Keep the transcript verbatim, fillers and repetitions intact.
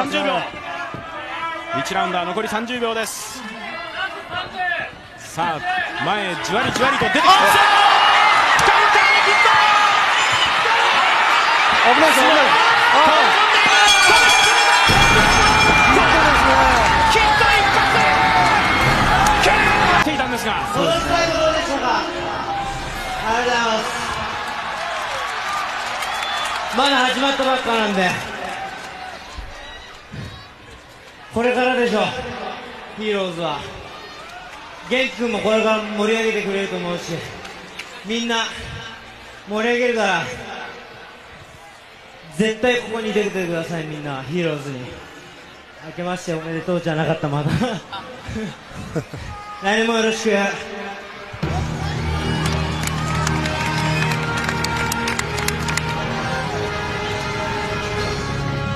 さんじゅうびょう、いちラウンダー残りさんじゅうびょうです。さあ前へじわりじわりと出てきた。カウンターにヒット。 危ないです、危ないです。 ヒット一発。蹴っていたんですが、 このスタイルどうでしょうか。ありがとうございます。まだ始まったばっかなんで、これからでしょ、ヒーローズは。元気君もこれから盛り上げてくれると思うし、みんな盛り上げるから、絶対ここに出ててください。みんなヒーローズに明けましておめでとうじゃなかった、まだ来年もよろしく。